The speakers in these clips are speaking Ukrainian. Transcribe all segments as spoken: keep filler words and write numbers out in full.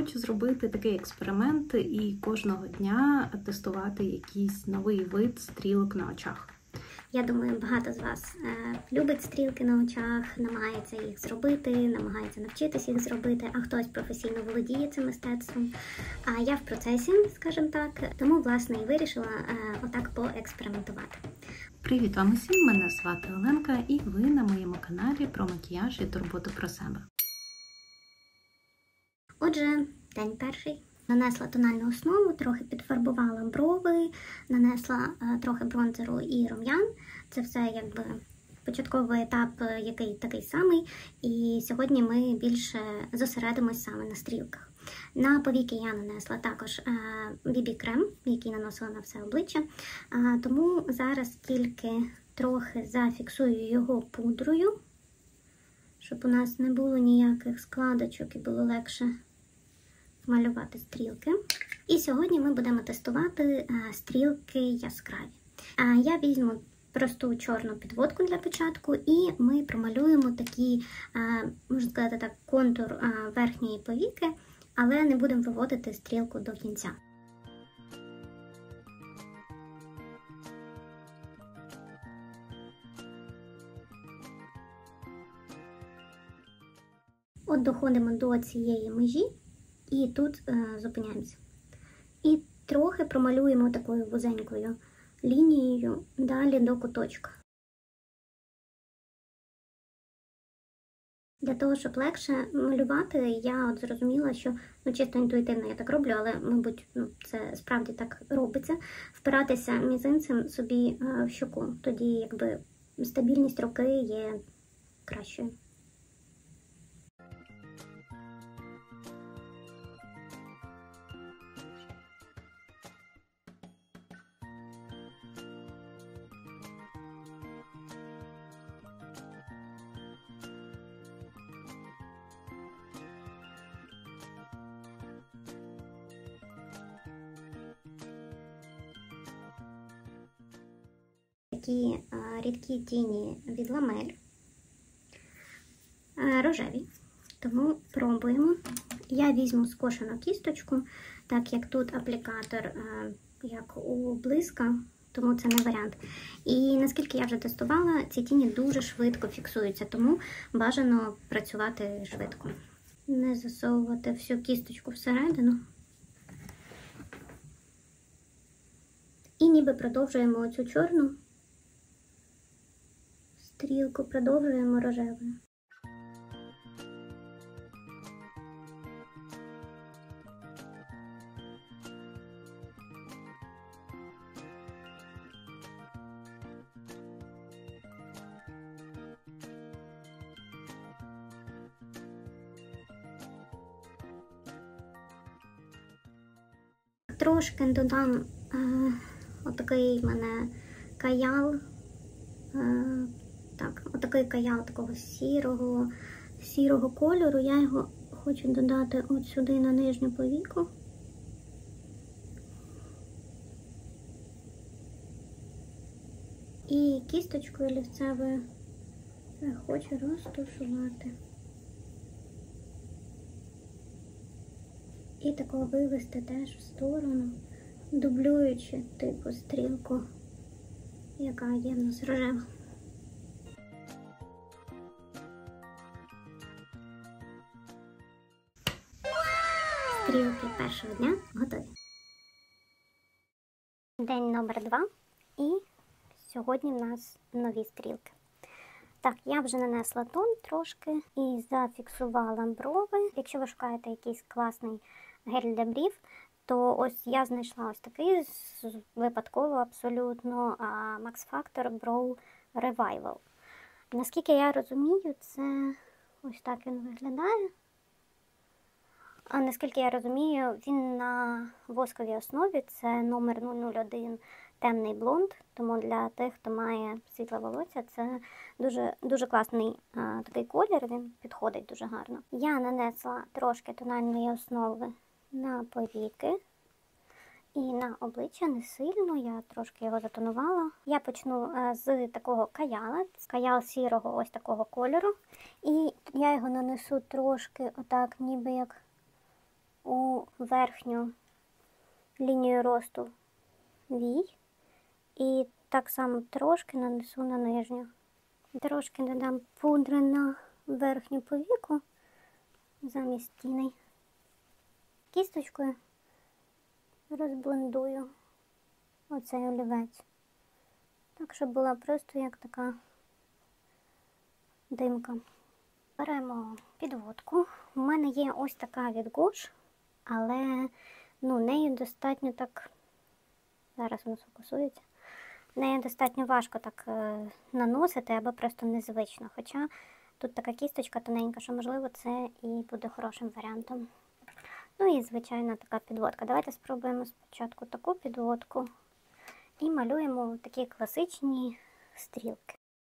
Хочу зробити такий експеримент і кожного дня тестувати якийсь новий вид стрілок на очах. Я думаю, багато з вас е, любить стрілки на очах, намагається їх зробити, намагається навчитися їх зробити, а хтось професійно володіє цим мистецтвом. А я в процесі, скажімо так, тому, власне, і вирішила е, отак поекспериментувати. Привіт вам усім, мене звати Оленка і ви на моєму каналі про макіяж і турботу про себе. Отже, день перший. Нанесла тональну основу, трохи підфарбувала брови, нанесла е, трохи бронзеру і рум'ян. Це все якби початковий етап, який такий самий. І сьогодні ми більше зосередимось саме на стрілках. На повіки я нанесла також е, бі бі-крем, який наносила на все обличчя. Е, тому зараз тільки трохи зафіксую його пудрою, щоб у нас не було ніяких складочок і було легше малювати стрілки. І сьогодні ми будемо тестувати а, стрілки яскраві. А, я візьму просту чорну підводку для початку, і ми промалюємо такий, а, можна сказати так, контур а, верхньої повіки, але не будемо виводити стрілку до кінця. От доходимо до цієї межі. І тут е, зупиняємося. І трохи промалюємо такою вузенькою лінією далі до куточка. Для того, щоб легше малювати, я от зрозуміла, що, ну, чисто інтуїтивно я так роблю, але, мабуть, ну, це справді так робиться, впиратися мізинцем собі е, в щоку. Тоді, якби, стабільність руки є кращою. Такі а, рідкі тіні від ламель, а, рожеві, тому пробуємо. Я візьму скошену кісточку, так як тут аплікатор, а, як у блиска, тому це не варіант. І наскільки я вже тестувала, ці тіні дуже швидко фіксуються, тому бажано працювати швидко. Не засовувати всю кісточку всередину. І ніби продовжуємо оцю чорну стрілку, продовжуємо рожевою. Трошки додам е, отакий в мене каял. Е, Так, отакий каял такого сірого, сірого кольору. Я його хочу додати от сюди на нижню повіку. І кісточкою олівцевою я хочу розтушувати. І такого вивести теж в сторону, дублюючи типу стрілку, яка є в нас рожева. Стрілки першого дня готові. День номер два. І сьогодні в нас нові стрілки. Так, я вже нанесла тон трошки і зафіксувала брови. Якщо ви шукаєте якийсь класний гель для брів, то ось я знайшла ось такий, випадково абсолютно, Max Factor Brow Revival. Наскільки я розумію, це ось так він виглядає. А наскільки я розумію, він на восковій основі, це номер нуль нуль один темний блонд, тому для тих, хто має світле волосся, це дуже, дуже класний а, такий колір, він підходить дуже гарно. Я нанесла трошки тональної основи на повіки і на обличчя, не сильно, я трошки його затонувала. Я почну а, з такого каяла, каял сірого ось такого кольору, і я його нанесу трошки отак, ніби як у верхню лінію росту вій. І так само трошки нанесу на нижню. Трошки додам пудри на верхню повіку замість тіней. Кісточкою розблендую оцей олівець. Так, щоб була просто як така димка. Беремо підводку. У мене є ось така від Гуш, але ну, нею достатньо так, зараз воно сфокусується, нею достатньо важко так е, наносити, або просто незвично. Хоча тут така кісточка тоненька, що можливо це і буде хорошим варіантом. Ну і звичайна така підводка. Давайте спробуємо спочатку таку підводку і малюємо такі класичні стрілки.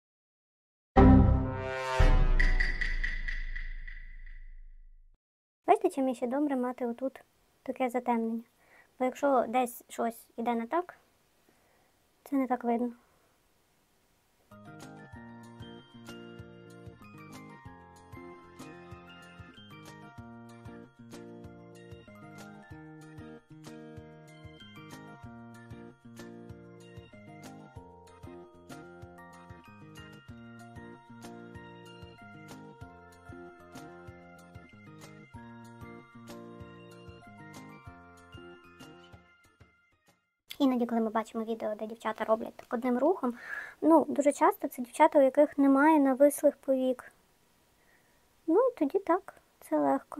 Бачите, чим ще добре мати отут таке затемнення. Бо якщо десь щось іде не так, це не так видно. Іноді, коли ми бачимо відео, де дівчата роблять так одним рухом, ну, дуже часто це дівчата, у яких немає навислих повік. Ну, і тоді так, це легко.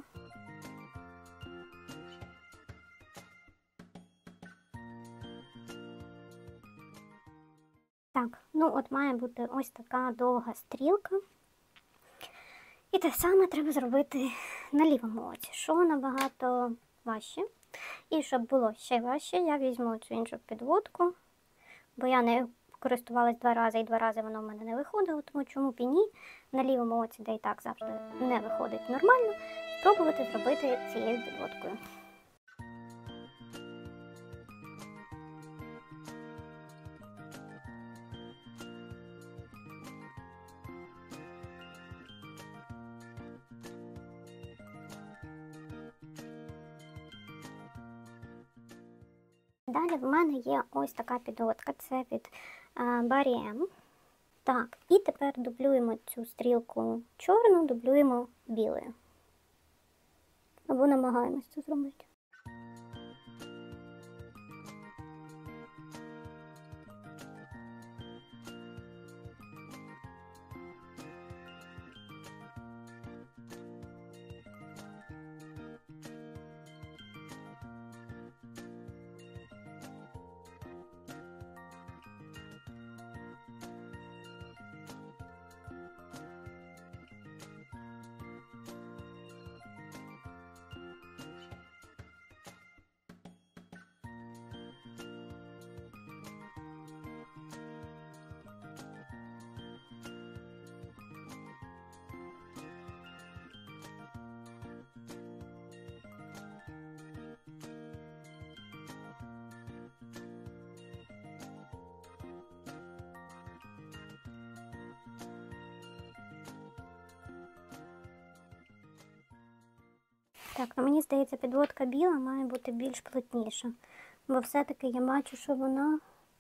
Так, ну от має бути ось така довга стрілка. І те саме треба зробити на лівому оці, що набагато важче. І щоб було ще важче, я візьму цю іншу підводку, бо я не користувалась два рази, і два рази воно в мене не виходило, тому чому б і ні, на лівому оці, де і так завжди не виходить нормально, спробувати зробити цією підводкою. Далі в мене є ось така підводка, це від Барі Ем. Так, і тепер дублюємо цю стрілку чорну, дублюємо білою. Або намагаємось це зробити. Так, ну мені здається, підводка біла має бути більш плотніша, бо все-таки я бачу, що вона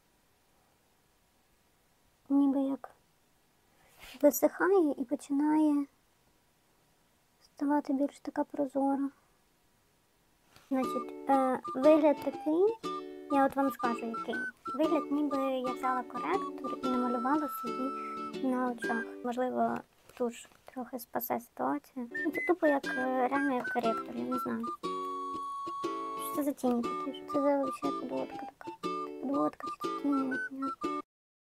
ніби як висихає і починає ставати більш така прозора. Значить, е, вигляд такий, я от вам скажу який. Вигляд ніби я взяла коректор і намалювала собі на очах. Можливо, туш трохи спасе ситуацію. Ну, це тупо як реально як коректор, я не знаю. Що це за тіні такі? Що це за взагалі підводка така? Підводка чи це тіні, непонятно.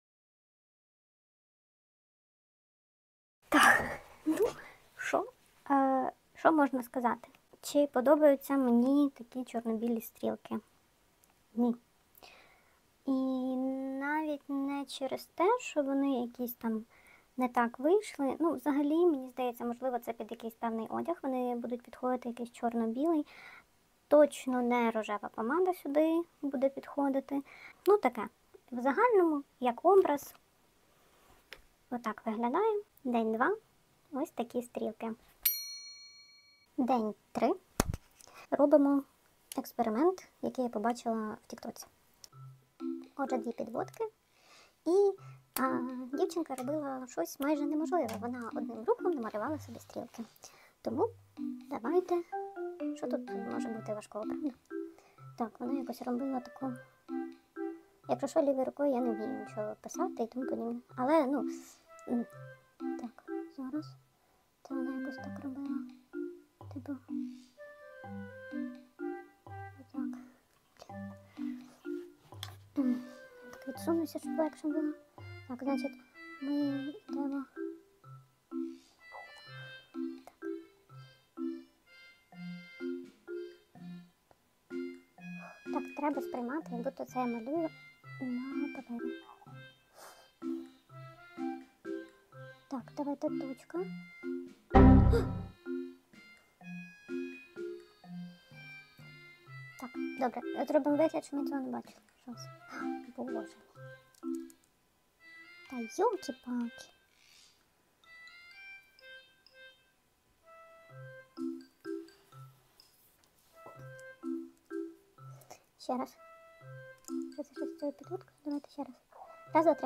Так, ну, що? Е, що можна сказати? Чи подобаються мені такі чорно-білі стрілки? Ні. І навіть не через те, що вони якісь там не так вийшли. Ну, взагалі, мені здається, можливо, це під якийсь певний одяг. Вони будуть підходити якийсь чорно-білий. Точно не рожева помада сюди буде підходити. Ну, таке. В загальному, як образ, отак виглядає. День два. Ось такі стрілки. День три. Робимо експеримент, який я побачила в тіктоці. Отже, дві підводки. І а, дівчинка робила щось майже неможливе. Вона одним рухом намалювала собі стрілки. Тому давайте, що тут може бути важкого, правда? Так, вона якось робила таку... Якщо що, лівою рукою я не вмію нічого писати і тому подібне. Але, ну, так, зараз. Це вона якось так робила. Типу. Так. Так, відсунуся, щоб легше було. Так, значить, ми йдемо. Так, треба сприймати, як будто це я малюю на папері. Так, давайте точка. Так, добре, зробимо вигляд, що ми цього не бачили. Щось. Боже. Та йолки-палки. Ще раз. Що це щось з цією підводкою? Давайте ще раз. Раз, два, три.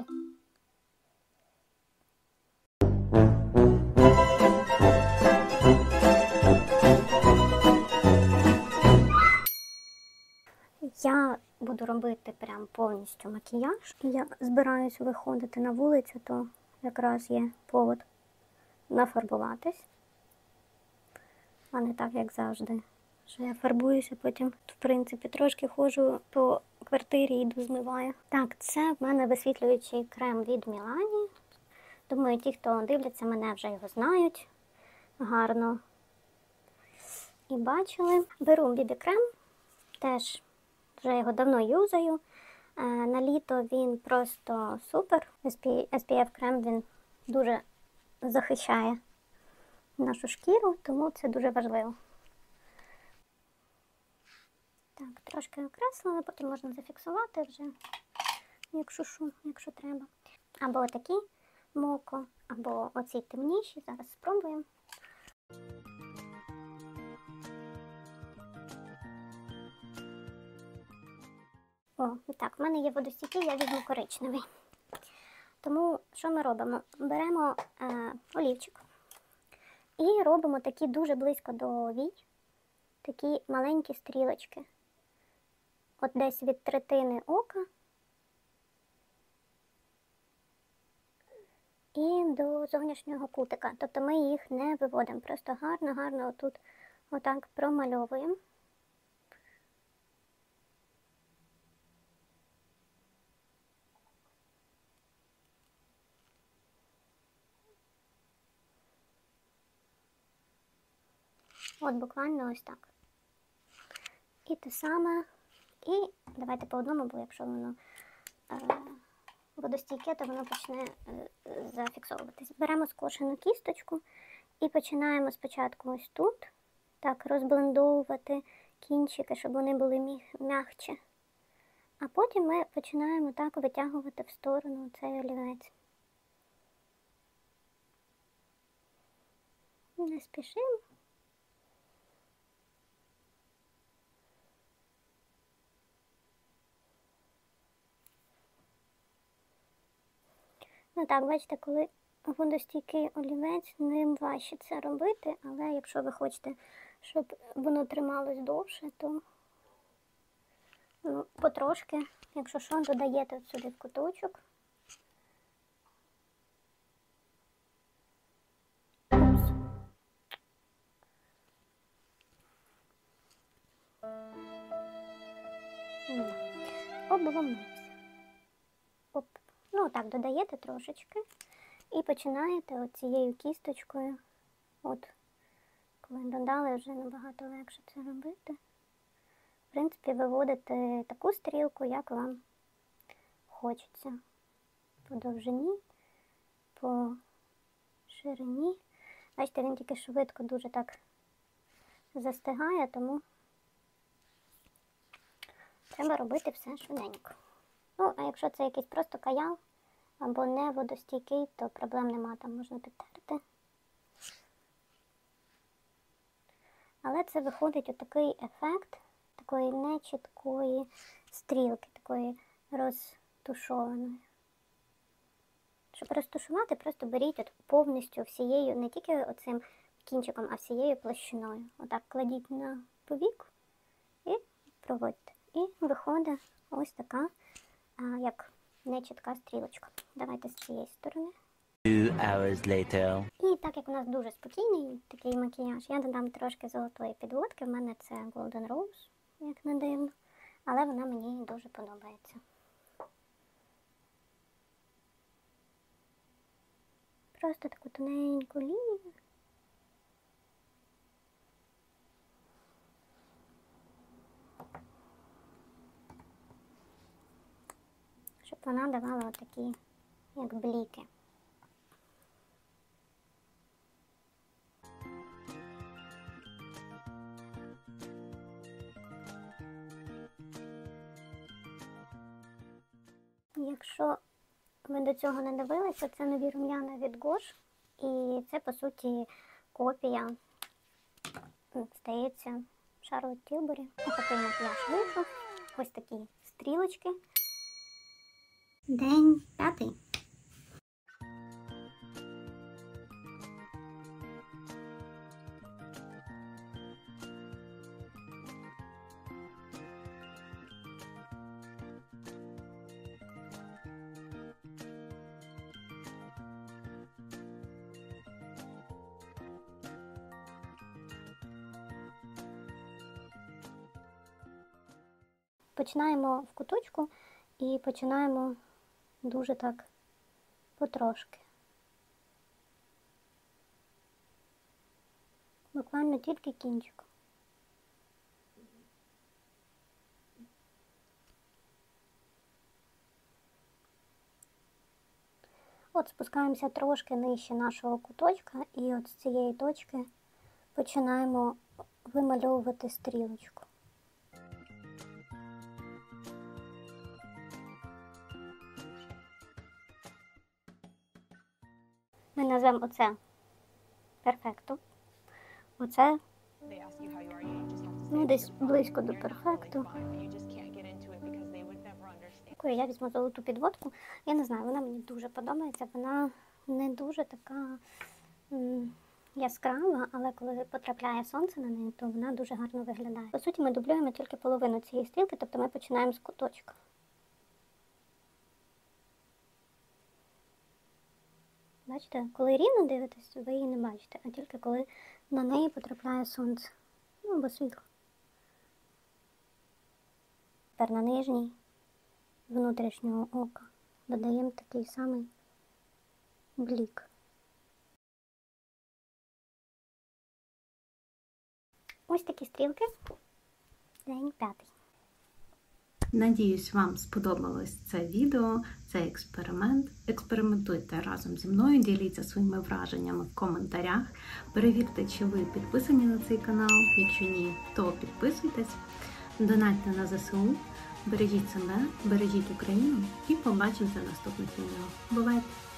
Я буду робити прям повністю макіяж. Я збираюсь виходити на вулицю, то якраз є повод нафарбуватись. А не так, як завжди. Що я фарбуюся, потім, в принципі, трошки ходжу по квартирі і йду змиваю. Так, це в мене висвітлюючий крем від Мілані. Думаю, ті, хто дивляться мене, вже його знають гарно. І бачили. Беру бібі-крем, теж вже його давно юзаю. На літо він просто супер. ес пі еф крем, він дуже захищає нашу шкіру, тому це дуже важливо. Так, трошки окреслила, потім можна зафіксувати вже, якщо що, якщо треба. Або отакі моко, або оці темніші. Зараз спробуємо. О, так, в мене є водостійкий, я візьму коричневий. Тому що ми робимо? Беремо е, олівчик і робимо такі дуже близько до вій, такі маленькі стрілочки. От десь від третини ока і до зовнішнього кутика. Тобто ми їх не виводимо, просто гарно-гарно отут отак промальовуємо. От буквально ось так. І те саме. І давайте по одному, бо якщо воно е, водостійке, то воно почне е, зафіксовуватись. Беремо скошену кісточку і починаємо спочатку ось тут, так, розблендовувати кінчики, щоб вони були м'якші. А потім ми починаємо так витягувати в сторону цей олівець. Не спішимо. Ну так, бачите, коли водостійкий олівець, ним важче це робити, але якщо ви хочете, щоб воно трималось довше, то ну, потрошки, якщо що, додаєте от сюди в куточок. Упс. Обломився. Оп. Ну, так, додаєте трошечки і починаєте от цією кісточкою, от, коли додали, вже набагато легше це робити. В принципі, виводите таку стрілку, як вам хочеться. По довжині, по ширині. Бачите, він тільки швидко дуже так застигає, тому треба робити все швиденько. Ну, а якщо це якийсь просто каял або не водостійкий, то проблем нема, там можна підтерти. Але це виходить отакий ефект, такої нечіткої стрілки, такої розтушованої. Щоб розтушувати, просто беріть от повністю всією, не тільки оцим кінчиком, а всією площиною. Отак кладіть на повік і проводьте. І виходить ось така, а, як нечітка стрілочка. Давайте з цієї сторони. Two hours later. І так як у нас дуже спокійний такий макіяж, я додам трошки золотої підводки. В мене це Golden Rose, як не дивно, але вона мені дуже подобається. Просто таку тоненьку лінію. Щоб вона давала отакі, як бліки. Якщо ви до цього не дивилися, це нові рум'яна від Гош. І це, по суті, копія, здається, Шарлотт Тілбері. Ось такий макіяж вийшов. Ось такі стрілочки. День п'ятий. Починаємо в куточку і починаємо дуже так потрошки. Буквально тільки кінчиком. От спускаємося трошки нижче нашого куточка і от з цієї точки починаємо вимальовувати стрілочку. Ми назвемо оце перфекту. Оце, ну, десь близько до перфекту. Я візьму золоту підводку. Я не знаю, вона мені дуже подобається. Вона не дуже така м, яскрава, але коли потрапляє сонце на неї, то вона дуже гарно виглядає. По суті, ми дублюємо тільки половину цієї стрілки, тобто ми починаємо з куточка. Бачите, коли рівно дивитесь, ви її не бачите, а тільки коли на неї потрапляє сонце, ну або світло. Тепер на нижній внутрішнього ока додаємо такий самий блік. Ось такі стрілки. День п'ятий. Надіюсь, вам сподобалось це відео, цей експеримент. Експериментуйте разом зі мною, діліться своїми враженнями в коментарях. Перевірте, чи ви підписані на цей канал. Якщо ні, то підписуйтесь. Донатьте на зе се у. Бережіть себе, бережіть Україну і побачимося в наступних відео. Бувайте!